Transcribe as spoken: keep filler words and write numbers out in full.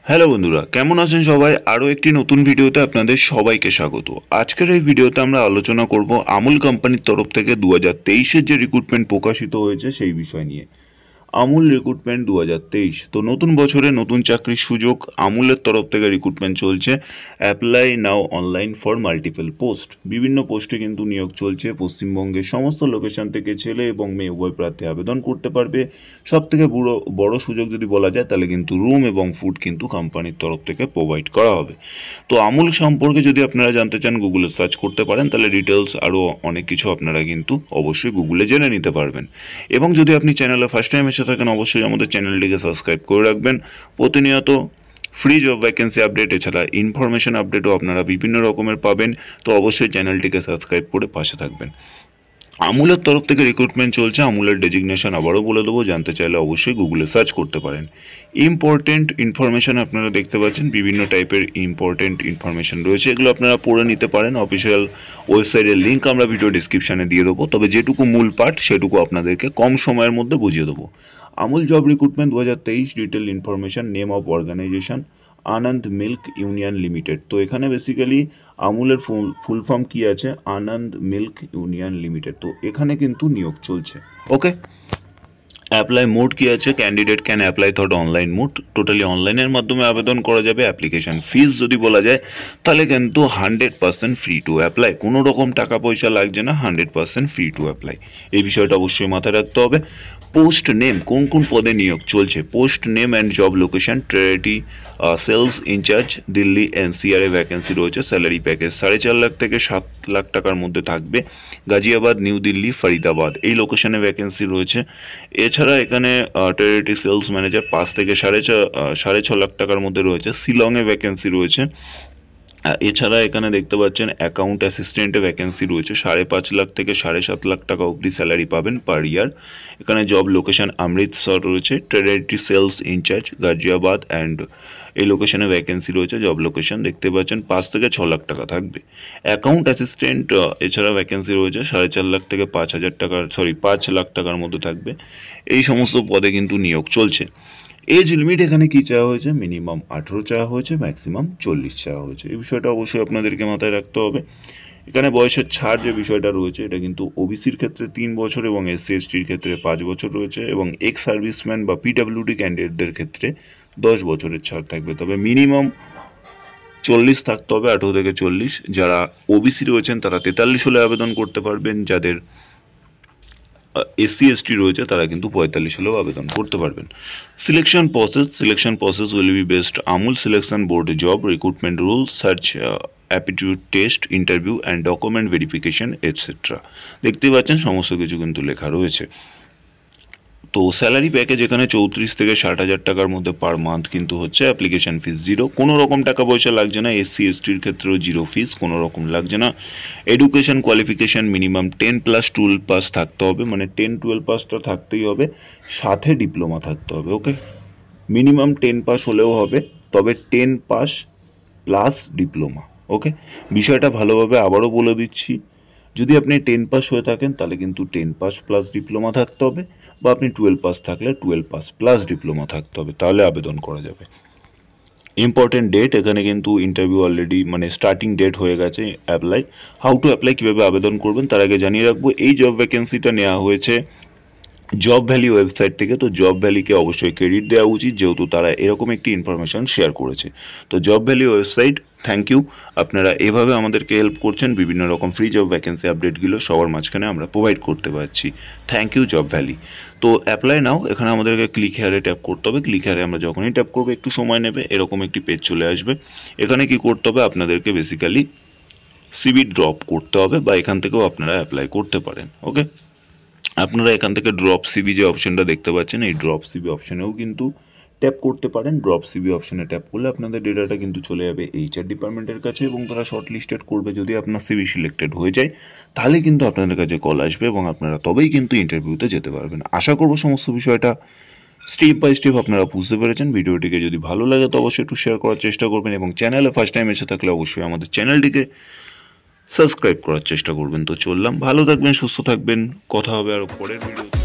Hello বন্ধুরা, কেমন আছেন সবাই? আরও একটি নতুন ভিডিওতে আপনাদের সবাইকে স্বাগত। আজকের এই ভিডিওতে আমরা আলোচনা করব আমুল কোম্পানির তরফ থেকে দু হাজার তেইশের যে রিক্রুটমেন্ট প্রকাশিত হয়েছে সেই বিষয় নিয়ে। আমুল রিক্রুটমেন্ট দু হাজার তেইশ, তো নতুন বছরে নতুন চাকরির সুযোগ আমুলের তরফ থেকে রিক্রুটমেন্ট চলছে। Apply now online for multiple post, বিভিন্ন পোস্টে কিন্তু নিয়োগ চলছে। পশ্চিমবঙ্গের সমস্ত লোকেশন থেকে ছেলে এবং মেয়ে উভয় প্রার্থী আবেদন করতে পারবে। সব থেকে বড় বড় সুযোগ যদি বলা যায় তাহলে কিন্তু রুম এবং ফুড কিন্তু কোম্পানির তরফ থেকে প্রোভাইড করা হবে। তো আমুল সম্পর্কে যদি আপনারা জানতে চান গুগলে সার্চ করতে পারেন, তাহলে ডিটেলস আরও অনেক কিছু আপনারা কিন্তু অবশ্যই গুগলে জেনে নিতে পারবেন। এবং যদি আপনি চ্যানেলে ফার্স্ট টাইম এসে থাকেন, অবশ্যই আমাদের চ্যানেলটিকে সাবস্ক্রাইব করে রাখবেন। প্রতিনিয়ত ফ্রি জব ভ্যাকেন্সি আপডেট এছাড়া ইনফরমেশন আপডেটও আপনারা বিভিন্ন রকমের পাবেন। তো অবশ্যই চ্যানেলটিকে সাবস্ক্রাইব করে পাশে থাকবেন। আমুলের তরফ থেকে রিক্রুটমেন্ট চলছে। আমুলের ডেজিগনেশন আবারও বলে দেবো, জানতে চাইলে অবশ্যই গুগলে সার্চ করতে পারেন। ইম্পর্টেন্ট ইনফরমেশন আপনারা দেখতে পাচ্ছেন, বিভিন্ন টাইপের ইম্পর্টেন্ট ইনফরমেশন রয়েছে, এগুলো আপনারা পড়ে নিতে পারেন। অফিসিয়াল ওয়েবসাইটের লিঙ্ক আমরা ভিডিও ডিসক্রিপশানে দিয়ে দেবো, তবে যেটুকু মূল পার্ট সেটুকু আপনাদেরকে কম সময়ের মধ্যে বুঝিয়ে দেবো। আমুল জব রিক্রুটমেন্ট দু হাজার তেইশ detail information, name of organisation Anand milk union limited. তো এখানে বেসিক্যালি আমুলের ফুল ফুল ফর্ম কী আছে, আনন্দ মিল্ক ইউনিয়ন লিমিটেড। তো এখানে কিন্তু নিয়োগ চলছে। ওকে, অ্যাপ্লাই মোড কী আছে, candidate can apply through online mode, totally অনলাইনের মাধ্যমে আবেদন করা যাবে। অ্যাপ্লিকেশন ফিস যদি বলা যায় তাহলে কিন্তু hundred percent free to apply, কোনো রকম টাকা পয়সা লাগছে না, hundred percent free to apply. এই বিষয়টা অবশ্যই মাথায় রাখতে হবে। পোস্ট নেম, কোন কোন পদে নিয়োগ চলছে, post name and job location territory sales incharge Delhi এনসিআরে ভ্যাকেন্সি রয়েছে। স্যালারি প্যাকেজ সাড়ে চার লাখ থেকে সাত লাখ টাকার মধ্যে থাকবে। গাজিয়াবাদ, নিউ দিল্লি, ফরিদাবাদ এই লোকেশনে ভ্যাকেন্সি রয়েছে। এছাড়া এখানে টেরিটরি সেলস ম্যানেজার পাঁচ থেকে সাড়ে ছ সাড়ে ছ লাখ টাকার মধ্যে রয়েছে। শিলংয়ে ভ্যাকেন্সি রয়েছে। এছাড়া এখানে দেখতে পাচ্ছেন অ্যাকাউন্ট অ্যাসিস্ট্যান্টে ভ্যাকেন্সি রয়েছে, সাড়ে পাঁচ লাখ থেকে সাড়ে সাত লাখ টাকা অবধি স্যালারি পাবেন পার ইয়ার। এখানে জব লোকেশন অমৃতসর রয়েছে। Territory sales incharge Ghaziabad and এই লোকেশনে ভ্যাকেন্সি রয়েছে। জব লোকেশন দেখতে পাচ্ছেন পাঁচ থেকে ছ লাখ টাকা থাকবে। অ্যাকাউন্ট অ্যাসিস্ট্যান্ট এছাড়া ভ্যাকেন্সি রয়েছে, সাড়ে চার লাখ থেকে পাঁচ হাজার টাকার সরি পাঁচ লাখ টাকার মধ্যে থাকবে। এই সমস্ত পদে কিন্তু নিয়োগ চলছে। এজ লিমিট এখানে কী চাওয়া হয়েছে, মিনিমাম আঠেরো চাওয়া হয়েছে, ম্যাক্সিমাম চল্লিশ চাওয়া হয়েছে। এই বিষয়টা অবশ্যই আপনাদেরকে মাথায় রাখতে হবে। এখানে বয়সের ছাড় যে বিষয়টা রয়েছে, এটা কিন্তু ওবিসির ক্ষেত্রে তিন বছর এবং এসসি এসটির ক্ষেত্রে পাঁচ বছর রয়েছে, এবং এক্স সার্ভিসম্যান বা পিডাব্লিউডি ক্যান্ডিডেটদের ক্ষেত্রে দশ বছরের ছাড় থাকবে। তবে মিনিমাম চল্লিশ থাকতে হবে, আঠেরো থেকে চল্লিশ। যারা ওবিসি রয়েছেন তারা তেতাল্লিশ হলে আবেদন করতে পারবেন। যাদের এসসি এসটি রয়েছে তারা কিন্তু পঁয়তাল্লিশ হলেও আবেদন করতে পারবেন। Selection process, selection process will be based Amul selection board job recruitment rules সার্চ aptitude test interview and document verification etcetera. দেখতে পাচ্ছেন সমস্ত কিছু কিন্তু লেখা রয়েছে। তো স্যালারি প্যাকেজ এখানে চৌত্রিশ থেকে ষাট হাজার টাকার মধ্যে পার মান্থ কিন্তু হচ্ছে। অ্যাপ্লিকেশন ফিস জিরো, কোনো রকম টাকা পয়সা লাগছে না। এসসি এসটির ক্ষেত্রেও জিরো ফিস, কোনো রকম লাগছে না। Education qualification minimum ten plus twelve pass থাকতে হবে, মানে টেন টুয়েলভ পাসটা থাকতেই হবে, সাথে ডিপ্লোমা থাকতে হবে। ওকে, মিনিমাম টেন পাস হলেও হবে, তবে ten pass plus diploma. Okay, বিষয়টা ভালোভাবে আবারও বলে দিচ্ছি, যদি আপনি টেন পাস হয়ে থাকেন তাহলে কিন্তু টেন পাস প্লাস ডিপ্লোমা থাকতে হবে, বা আপনি টুয়েলভ পাস থাকলে টুয়েলভ পাস প্লাস ডিপ্লোমা থাকতে হবে, তাহলে আবেদন করা যাবে। ইম্পর্টেন্ট ডেট, এখানে কিন্তু ইন্টারভিউ অলরেডি মানে স্টার্টিং ডেট হয়ে গেছে। অ্যাপ্লাই, হাউ টু অ্যাপ্লাই, কীভাবে আবেদন করবেন তার আগে জানিয়ে রাখবো, এই জব ভ্যাকেন্সিটা নেওয়া হয়েছে জব ভ্যালি ওয়েবসাইট থেকে। তো জব ভ্যালিকে অবশ্যই ক্রেডিট দেওয়া উচিত, যেহেতু তারা এরকম একটি ইনফরমেশন শেয়ার করেছে। তো job valley website, thank you. আপনারা এভাবে আমাদেরকে হেল্প করছেন, বিভিন্ন রকম ফ্রি জব ভ্যাকেন্সি আপডেটগুলো সবার মাঝখানে আমরা প্রোভাইড করতে পারছি। Thank you job valley. তো অ্যাপ্লাই নাও, এখানে আমাদেরকে ক্লিক হেয়ারে ট্যাপ করতে হবে। ক্লিক হেয়ারে আমরা যখনই ট্যাপ করবো একটু সময় নেবে, এরকম একটি পেজ চলে আসবে। এখানে কি করতে হবে, আপনাদেরকে বেসিক্যালি সিভি ড্রপ করতে হবে, বা এখান থেকেও আপনারা অ্যাপ্লাই করতে পারেন। ওকে, আপনারা এখান থেকে ড্রপ সিবি যে অপশনটা দেখতে পাচ্ছেন, এই ড্রপ সিবি অপশনেও কিন্তু ট্যাপ করতে পারেন। ড্রপ সিবি অপশনে ট্যাপ করলে আপনাদের ডেটাটা কিন্তু চলে যাবে এইচআর ডিপার্টমেন্টের কাছে, এবং তারা শর্ট লিস্টেড করবে। যদি আপনার সিবি সিলেক্টেড হয়ে যায় তাহলে কিন্তু আপনাদের কাছে কল আসবে, এবং আপনারা তবেই কিন্তু ইন্টারভিউতে যেতে পারবেন। আশা করব সমস্ত বিষয়টা স্টেপ বাই স্টেপ আপনারা বুঝতে পেরেছেন। ভিডিওটিকে যদি ভালো লাগে তো অবশ্যই একটু শেয়ার করার চেষ্টা করবেন, এবং চ্যানেলে ফার্স্ট টাইম এসে থাকলে অবশ্যই আমাদের চ্যানেলটিকে সাবস্ক্রাইব করার চেষ্টা করবেন। তো চললাম, ভালো থাকবেন, সুস্থ থাকবেন, কথা হবে আরও পরের ভিডিও।